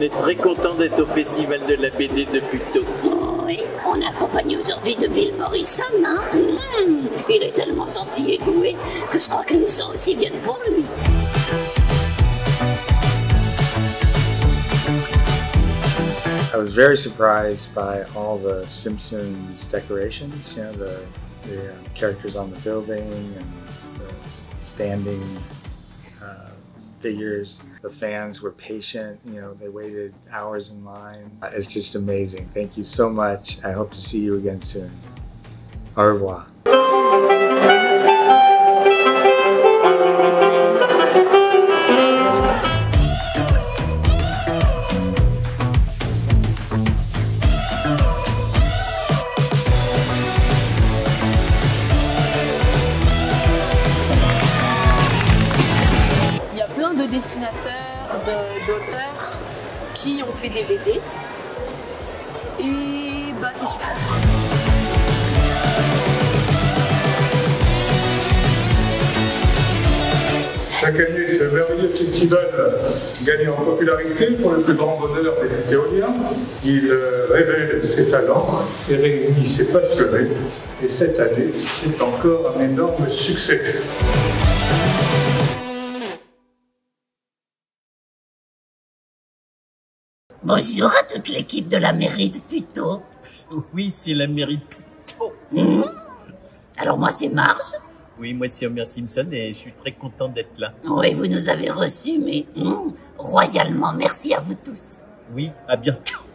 est très content d'être au festival de la BD de Puteaux. Oui, on est accompagné aujourd'hui de Bill Morrison, hein. Il est tellement gentil et doué que je crois que les gens aussi viennent pour lui. I was very surprised by all the Simpsons decorations, you know, the characters on the building and the standing figures. The fans were patient, you know, they waited hours in line. It's just amazing. Thank you so much. I hope to see you again soon. Au revoir. De dessinateurs, d'auteurs qui ont fait des BD et bah c'est super. Chaque année, ce merveilleux festival gagne en popularité pour le plus grand bonheur des Putéoliens. Il révèle ses talents et réunit ses passionnés. Et cette année, c'est encore un énorme succès. Bonjour à toute l'équipe de la mairie de Puteaux. Oui, c'est la mairie de Puteaux. Alors moi c'est Marge. Oui, moi c'est Homer Simpson et je suis très content d'être là. Oui, vous nous avez reçus, mais royalement, merci à vous tous. Oui, à bientôt.